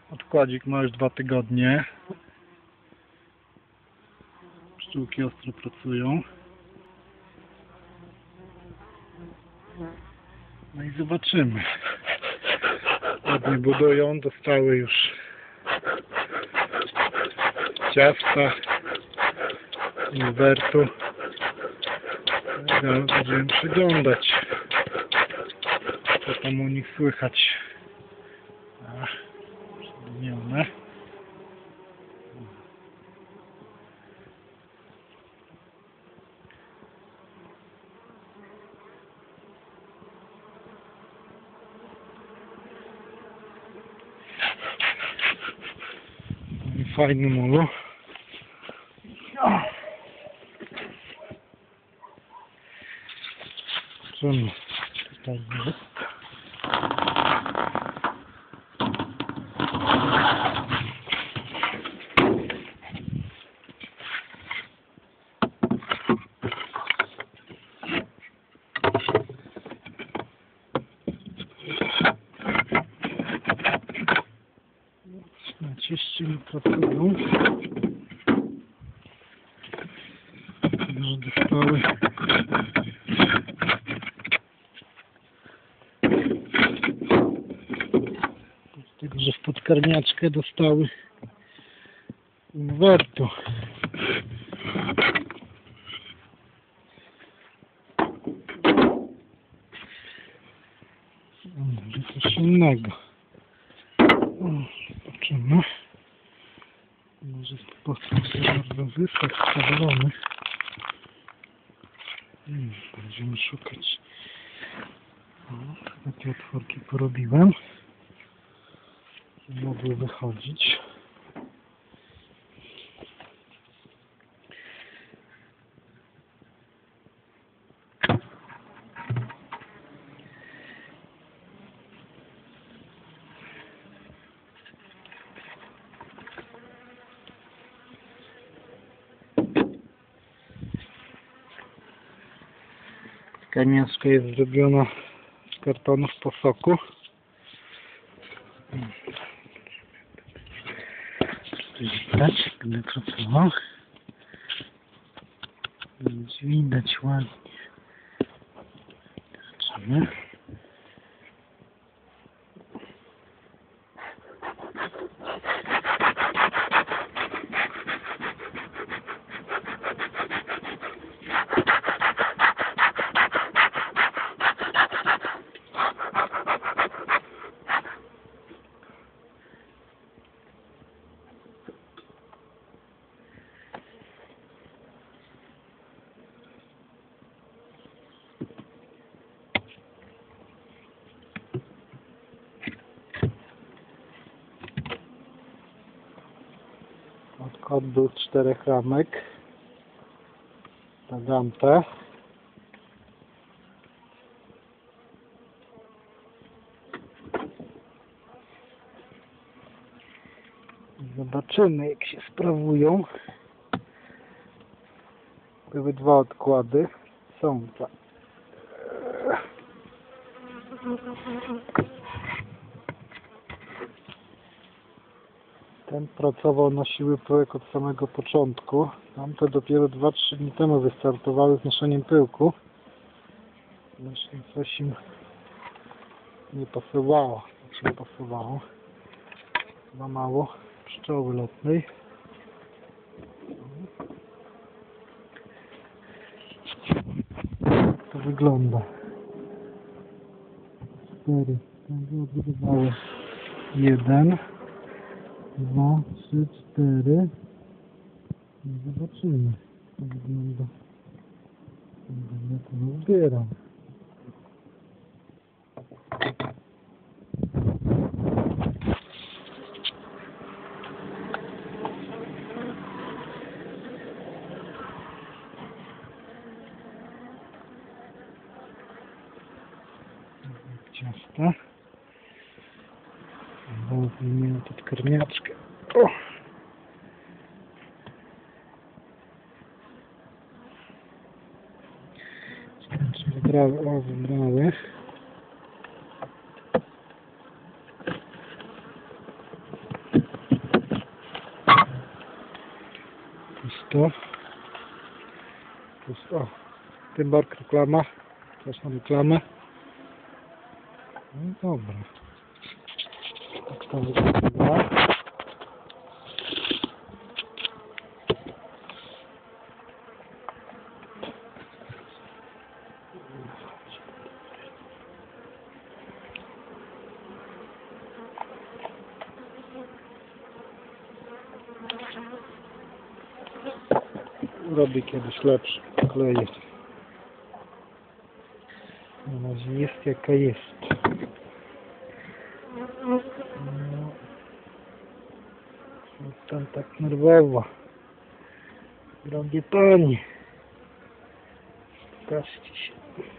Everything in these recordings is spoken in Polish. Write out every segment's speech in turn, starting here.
Odkładzik ma już 2 tygodnie. Pszczółki ostro pracują. No i zobaczymy. Ładnie budują, dostały już ciasta, inwertu. Zaraz będziemy przyglądać, co tam u nich słychać. Przedmione. Fajny molo. Czemu tutaj jest? Naciśnij pracują. Że dostały z tego, że w podkarniaczkę dostały inwertu. Może coś innego. Zobaczymy. Może po prostu bardzo wysok, zadowolony. Będziemy szukać. Takie otworki porobiłem. Mogły wychodzić. Kamienska jest zrobiona z kartonów po soku. Widać, gdy pracował. Widać ładnie. Zobaczymy. Odkład był z 4 ramek na dampę. Zobaczymy, jak się sprawują. Były 2 odkłady. Są tak. Ten pracował na siły pyłek od samego początku. Tamte dopiero 2-3 dni temu wystartowały z noszeniem pyłku. Właśnie coś im nie pasowało. Znaczy nie pasowało. Za mało pszczoły lotnej. Jak to wygląda? 4. Odbudowały 1, 2, 3, 4. Zobaczymy, jak to wygląda. Ja to zbieram. Ciasta. Wyjmiemy podkarmiaczkę. O! Wybrały. tu. Tu jest, o, Tymbark reklama. Też na reklamę. No dobra. Tak to wygląda. Robię kiedyś lepszy, kleję. Na razie jest jaka jest. No, tam tak nerwowo. Drogie panie. Pokażcie się.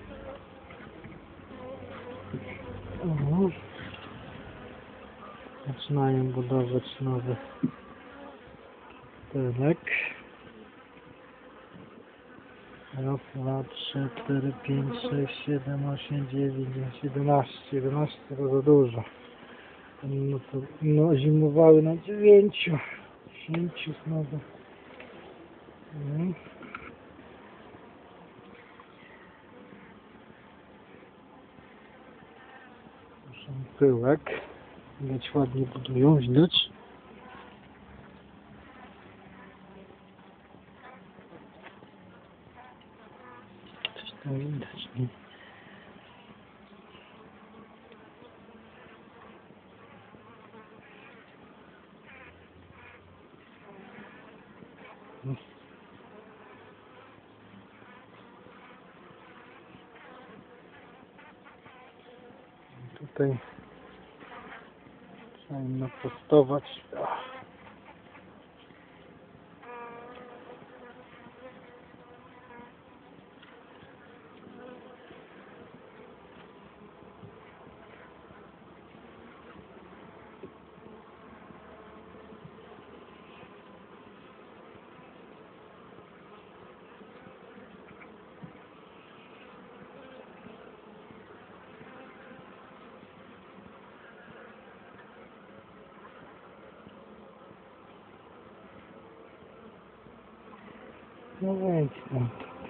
Zaczynają budować nowy tyłek. Raz, dwa, trzy, cztery, pięć, sześć, siedem, osiem, dziewięć, 11. 11 to za dużo. No to no, zimowały na 9. 10 znowu. Proszę, tyłek. Widać, ładnie budują, widać. Coś tam widać, nie? Tutaj trzeba im naprostować. No wejdź tam.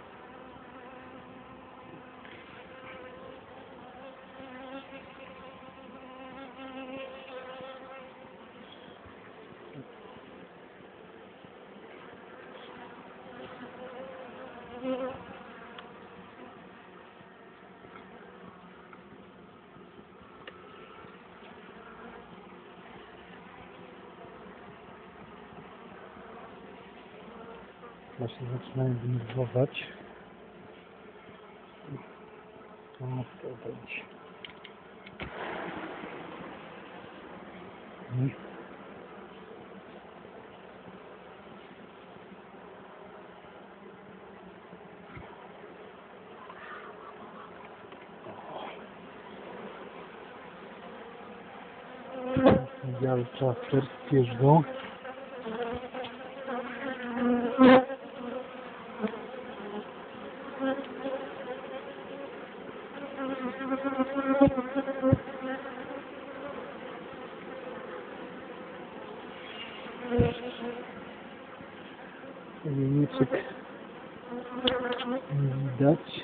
Właśnie zaczynają denerwować. To będzie. Biały traktor z pierzgą. Silniczek nie widać.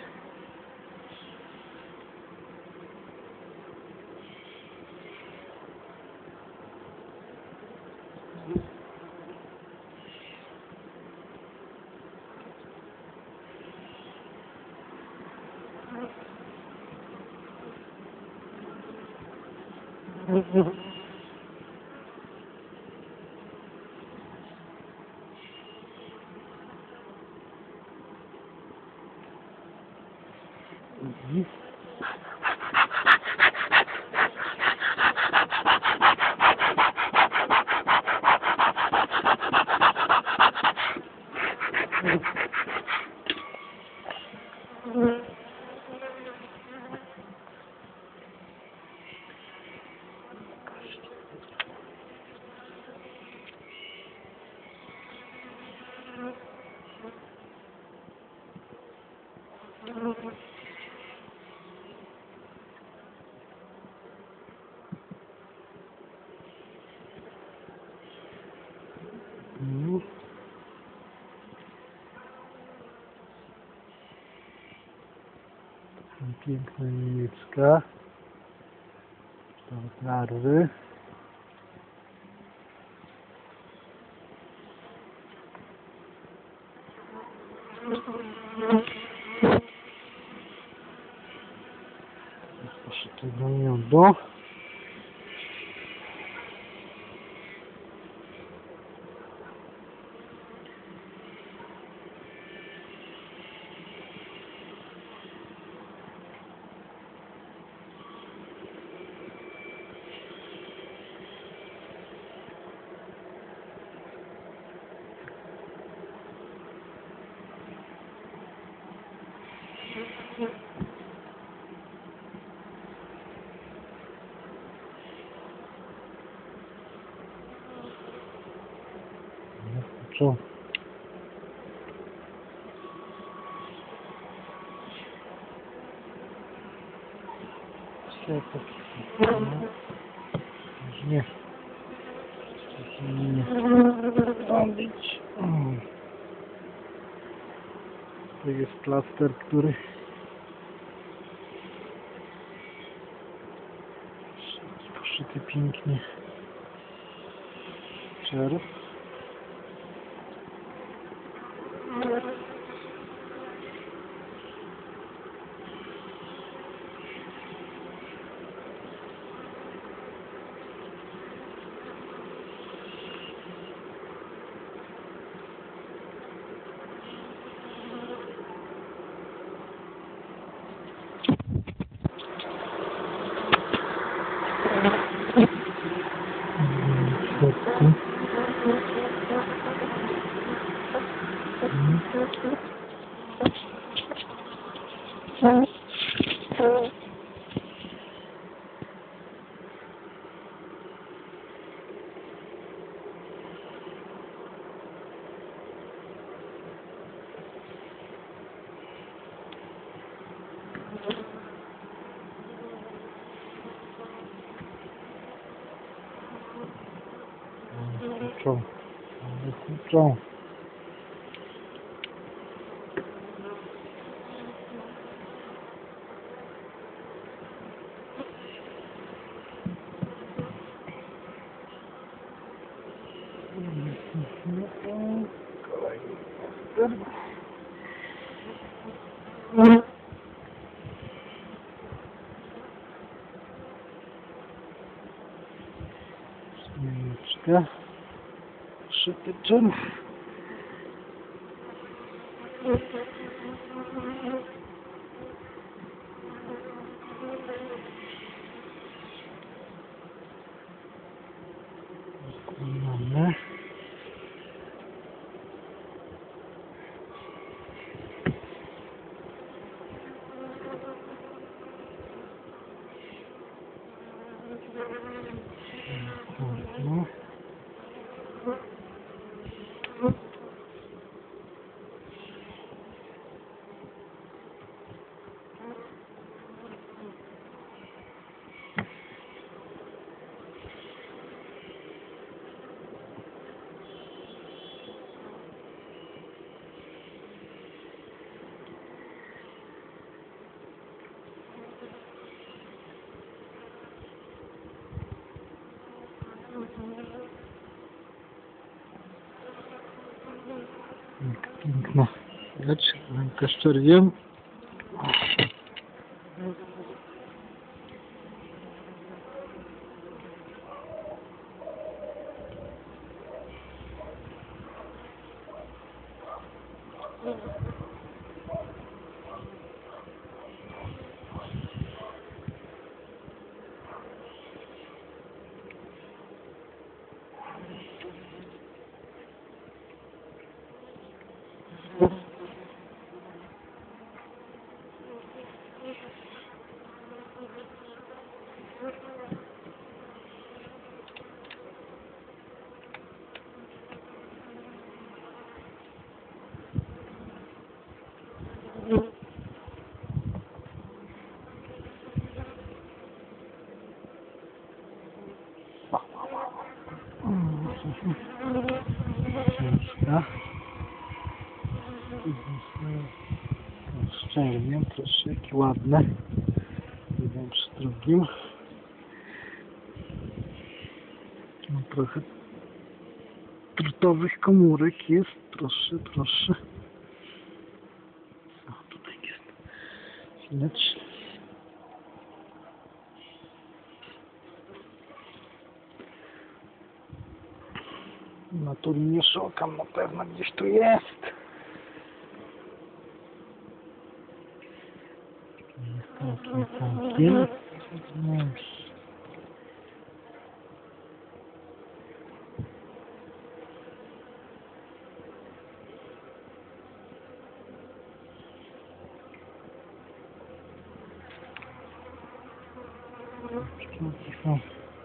Piękna niemiecka. Kształt narwy. Poszytego miodu. Co? Nie. Robić. To jest plaster, który poszyty pięknie. Czerw. Kurczą. Zmieniczka. Przytyczem. Mamy. No. Piękna rzecz, ręka z czerwiem. Książka. czerwień, proszę, jakie ładne. Idę przy drugim. No, trochę drutowych komórek jest, proszę, proszę. O, tutaj jest. Widać. No tu nie szukam, na pewno gdzieś tu jest. Jest taki. Pszczółki są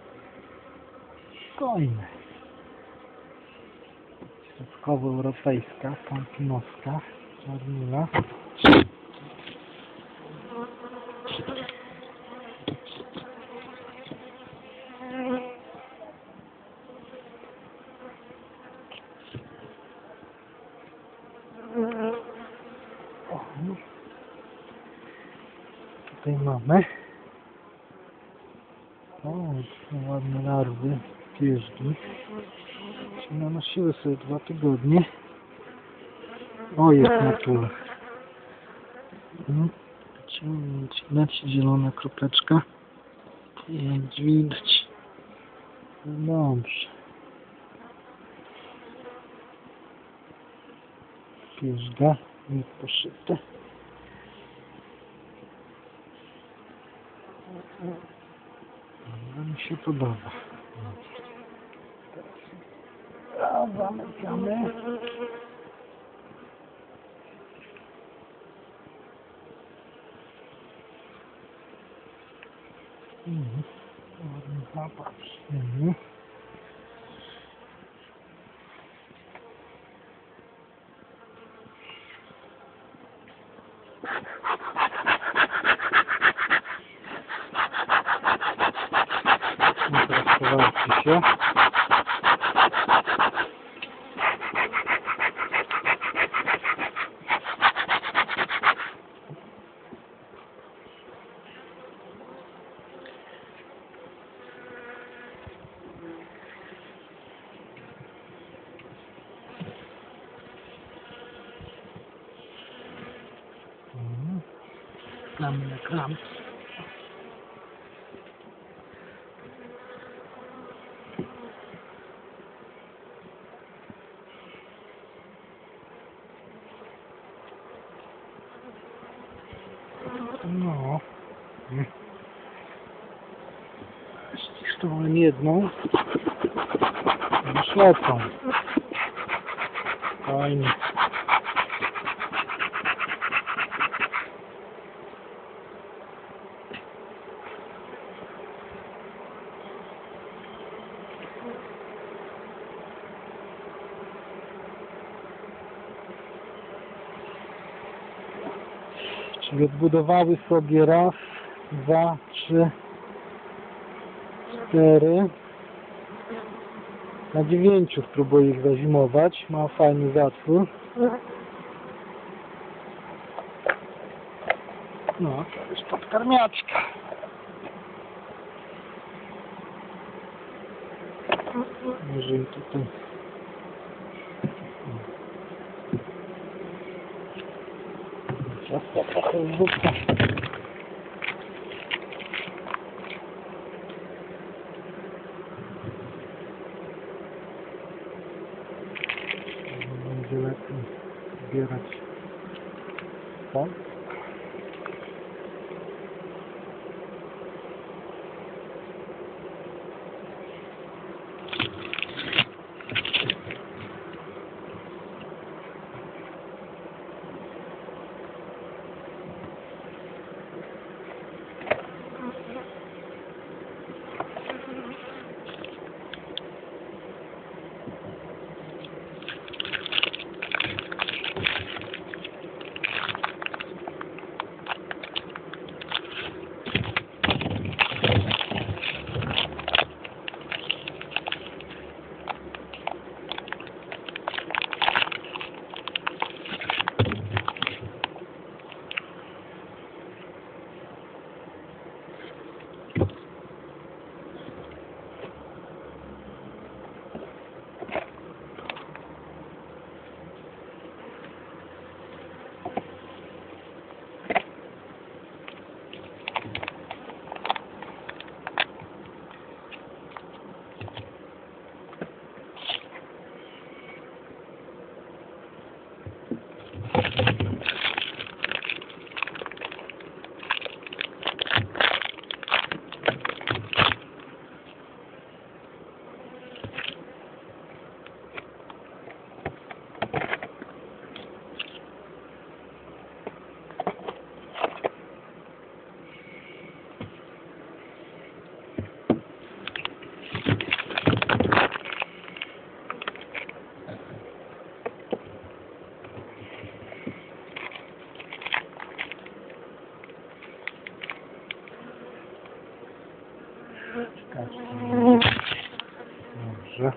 spokojne. Środkowoeuropejska, kampinoska, czarnula. O, tutaj mamy. O, są ładne larwy, pierzgi. Nanosiły sobie 2 tygodnie. O, jest na tule. Widać, zielona kropeczka. Jest widać. Dobrze. Pierzga, nie poszyte. Mi się podoba. A, zamykamy. Ładny zapach. Teraz powalczy się. Mamy na kram. No. Ściszczyłem jedną. Już lecą. Fajnie. Czyli odbudowały sobie raz, 2, 3, 4. Na 9 spróbuję ich zazimować. Ma fajny zatwór. No, to jest podkarmiaczka. Może im tutaj. Ciasta trochę wrzucę. Będzie lepiej zbierać stąd. Dobrze.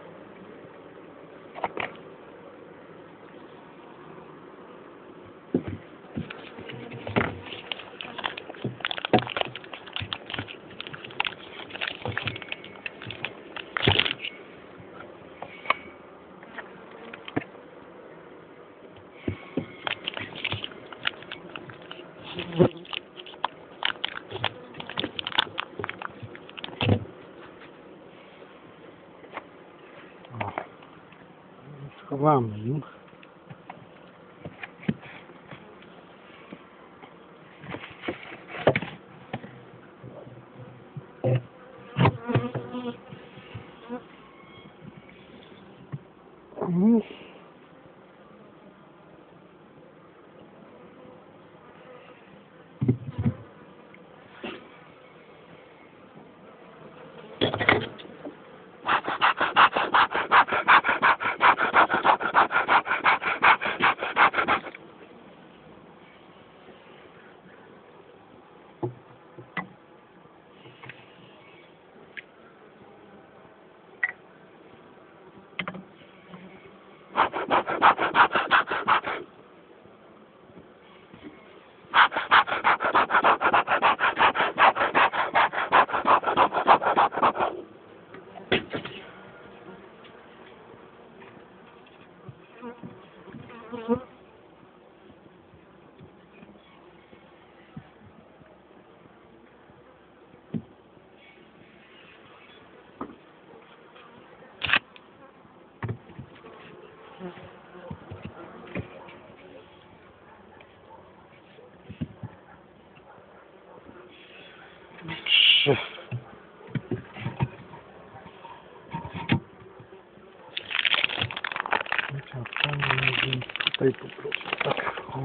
Schowamy im. Trzy. Tutaj po prostu tak. O.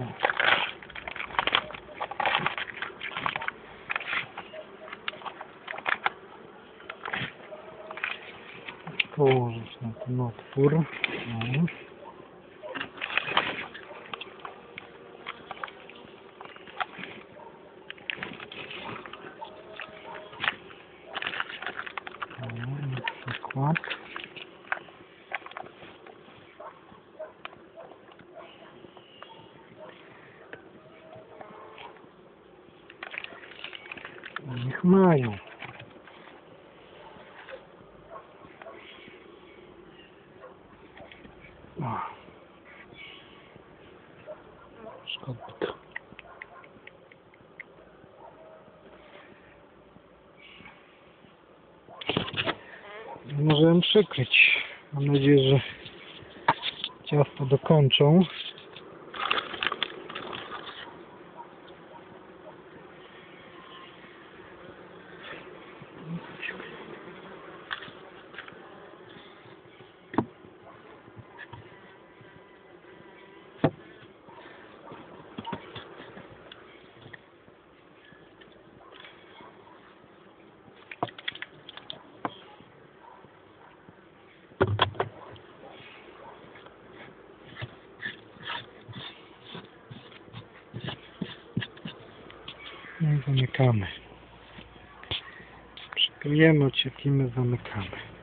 Położyć na ten otwór. O. Na przykład. Niech mają. Szkodnik. Możemy przykryć. Mam nadzieję, że ciasto dokończą. No i zamykamy. Przykryjemy, ociepimy, zamykamy.